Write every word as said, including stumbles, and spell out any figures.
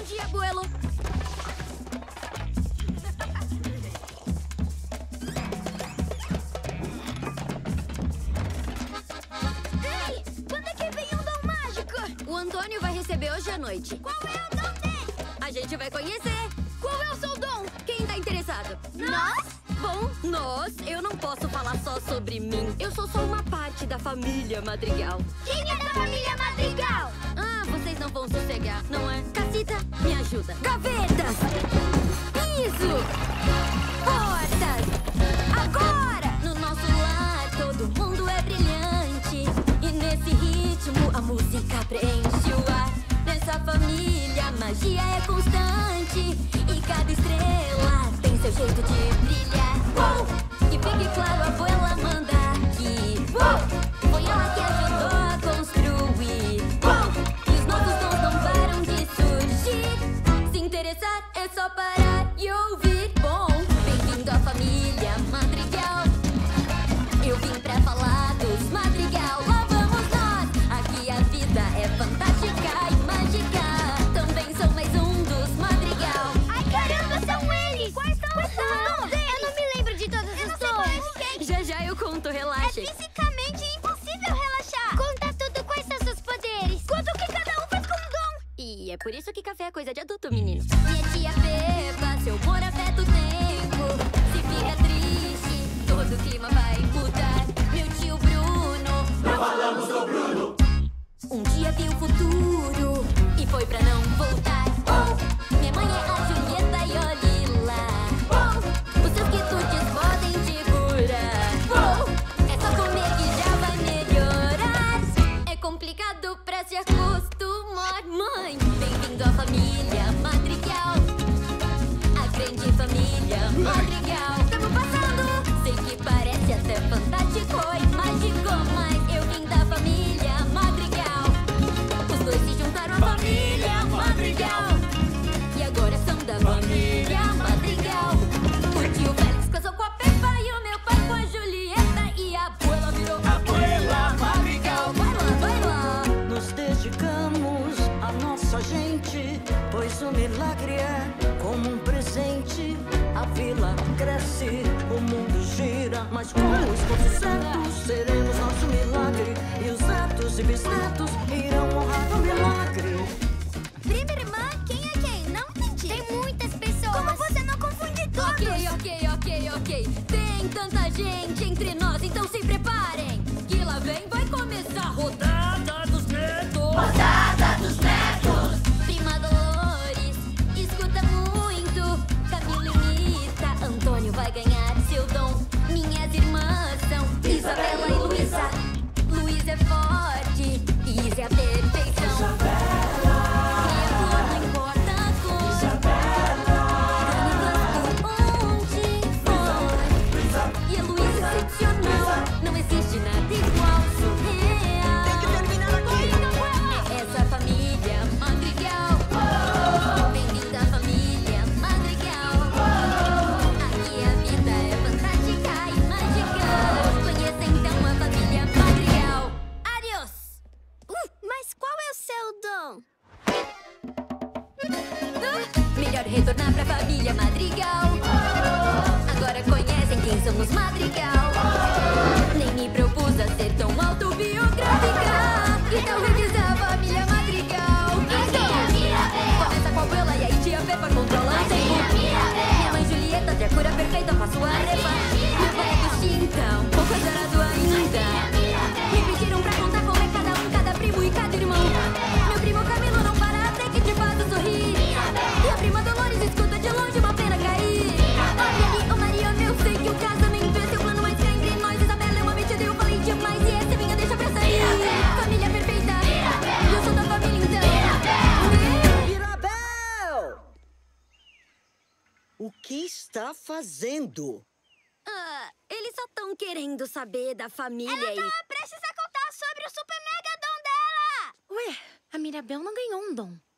dia, abuelo. Ei, quando é que vem um dom mágico? O Antônio vai receber hoje à noite. Qual é o dom dele? A gente vai conhecer. Qual é o seu dom? Quem tá interessado? Nós? Bom, nós, eu não posso falar só sobre mim. Eu sou só uma parte da família Madrigal. Quem é da família Madrigal? Ah, vocês não vão sossegar, não é? Cacita, me ajuda. Gavetas! Piso! Portas! Agora! No nosso lar, todo mundo é brilhante. E nesse ritmo, a música preenche o ar. Nessa família, a magia é constante. E cada estrela tem seu jeito de brilhar. Uou! Que fique claro, a abuela manda aqui. Uou! Foi ela que ajudou a construir. Uou! E os novos dons não param de surgir. Se interessar, é só parar e ouvir. Bom, bem-vindo à família Madrigal. Eu vim pra falar dos Madrigal. Lá vamos nós. Aqui a vida é fantástica e mágica. Também sou mais um dos Madrigal. Ai, caramba, são eles! Quais são os dons deles? Eu não me lembro de todos os dons. Já já eu conto, É relaxem. fisicamente impossível relaxar. Conta tudo, quais são seus poderes. Conta o que cada um faz com um dom. E é por isso que café é coisa de adulto, menino. Minha tia Pepa, seu humor afeta o tempo. Se fica triste, todo o clima vai mudar. Meu tio Bruno, Não falamos do Bruno. um dia viu o futuro e foi pra não voltar. Oh, minha mãe é a Julieta e olhe lá. Oh, os seus quitutes podem te curar. Oh, é só comer que já vai melhorar. É complicado pra se acostumar, mãe. Bem-vindo à família Madrigal. A grande família Madrigal. Estamos passando. Sei que parece até fantástico e mágico, mas eu vim da família Madrigal. Os dois se juntaram à família Madrigal. E agora são da família Madrigal. O tio Félix casou com a Pepa e o meu pai com a Julieta. E a abuela virou Abuela Madrigal. Vai lá, vai lá. Nos dedicamos à nossa gente, pois o milagre é como um presente. A vila cresce, o mundo gira, mas com o esforço certo seremos nosso milagre. E os netos e bisnetos irão honrar o milagre. Prima irmã, quem é quem? Não entendi. Tem muitas pessoas. Como você não confunde todos? Ok, ok, ok, ok. Tem tanta gente entre nós, então se preparem. Que lá vem, vai começar a rodada dos netos. Rodada dos netos. Prima Dolores, escuta muito. Camila imita, Antônio vai ganhar seu dom. Minhas irmãs são Isabela e Luísa. Luísa é forte, Isa é a perfeição. Criatura não importa a cor. Grande por onde for. E a Luísa é excepcional. Não existe nada igual, surreal. Tem que terminar aqui. É essa família Madrigal. Bem-vinda à família Madrigal. Aqui a vida é fantástica e mágica. Conheça então a família Madrigal. Adeus! Uh, mas qual é o seu dom? Ah, melhor retornar pra família Madrigal. Agora conhecem quem são os Madrigal. Nem me propus a ser tão autobiográfica. Que tal revisar a família Madrigal? Começa com a abuela e aí tia Pepa controla o tempo. Minha mãe Julieta tem a cura perfeita, faço a refa. Meu pai é do Chintão, pouco azarado ainda. Me pediram pra contar como é cada um, cada primo e cada irmão. Meu primo Camilo não para até que te faça sorrir. E a prima Dolores escuta de longe uma pena cair. Olha ali, ô Maria, eu sei que o casamento é seu plano, mas cá entre nós Isabela é uma metida e eu falei demais. E essa é minha deixa pra sair. Família perfeita, eu sou da família então. Mirabel! O que está fazendo? Ah, eles só estão querendo saber da família Ela e... tava prestes a contar sobre o super mega dom dela. Ué, a Mirabel não ganhou um dom.